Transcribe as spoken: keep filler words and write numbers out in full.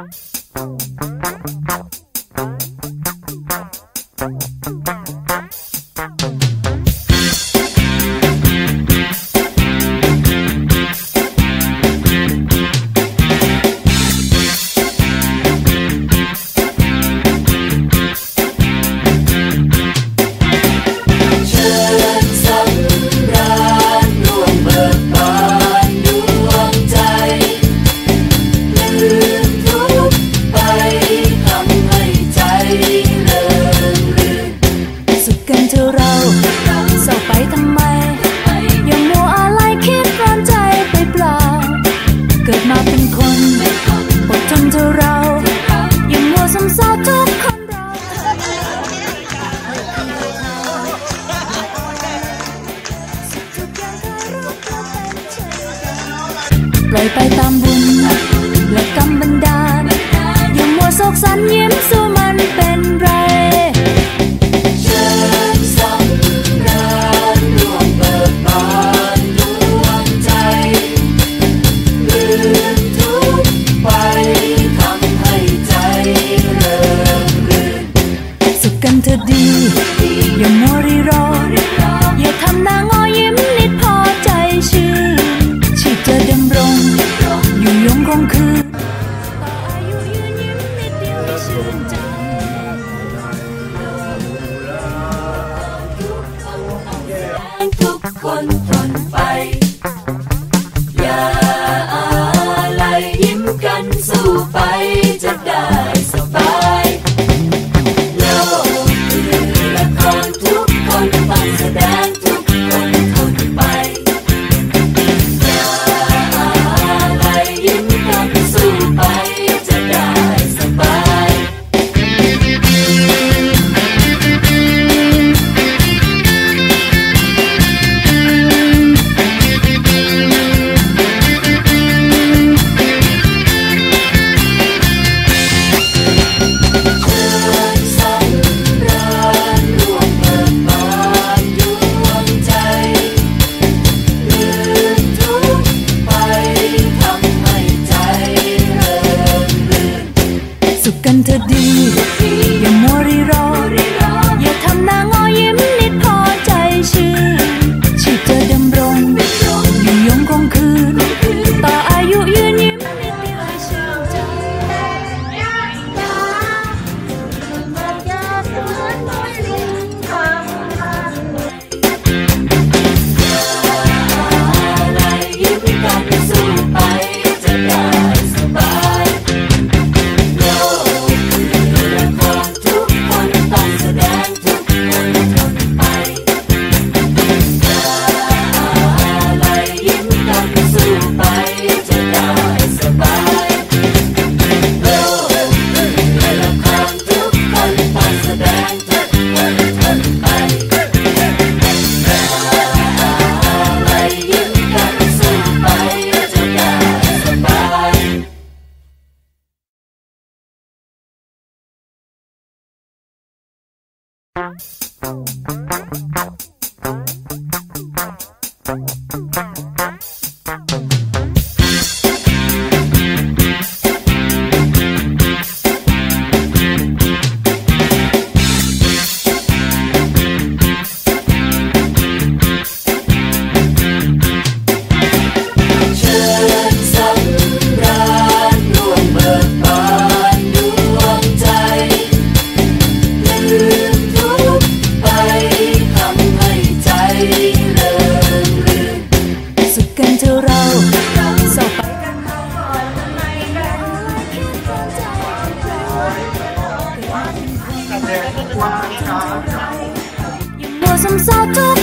ปล่อยไปตามบุญและกรรมบันดาลอย่ามัวโศกสันยิ้มสู้มันเป็นไรเชิญสำราญร่วมเบิกบานดวงใจลืมทุกข์ไปทำให้ใจเริงรื่นสุขกันเธอดีอย่ามัวรีรออย่าทำหน้างอยิ้มนิดพอใจชื่นชีพเธอดำรงอยู่ยงคงคืนต่ออายุยืนยิ้มนิดเดียวให้ชื่นใจทุกคนทนไปอย่าอะไรยิ้มกันสู้ไปจะได้สบายโลกคือละครทุกคนต้องแสดงทุกคนทนไปกันเธอดีอย่ามัวรีรออย่าทำหน้างอยิ้มนิดพอใจชื่นชีพเธอดำรงอยู่ยงคงคืนต่ออายุยืนยิ้มนิดเดียวให้ชื่นใจอะไรยิ้มกันสู้ไปจะได้สบายสมสารทุก